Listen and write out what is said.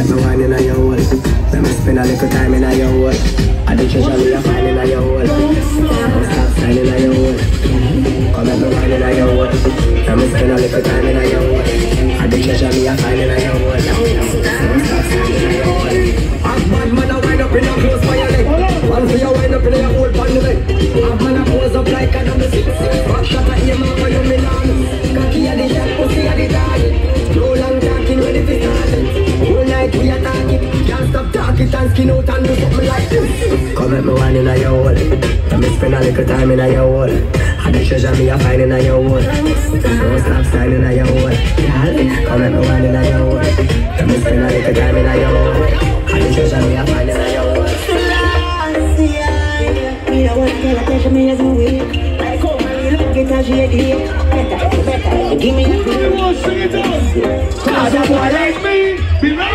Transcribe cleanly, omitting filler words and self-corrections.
me wine in your hole. Let me spend a little time in your hole. I the treasure me a find in your hole. Don't stop signing in your hole. Come let me wine in your hole. Let me spend a little time in your hole. I the treasure me a find in your hole. Don't stop signing in your hole. Half bad man a wind up in your clothes for your leg. One for your wind up in your hole pan the leg. Half man a pose up like a number 6. Back shot a aim up for your Milan. Cocky a the shot, pussy a the target. No long talking when it is started. Whole night we a talking. Can't stop talking and skin out and do something like this. Come let me wine in your hole. Let me spend a little time in your hole. And the treasure me a find in your hole. Don't stop signing in your hole. Come let me wine in your hole. Let me spend a little time in your hole. And the treasure me a find in your hole. Me a want to attention me as a week. Like come and look get a shady. Better, give me a Cause a boy like me, be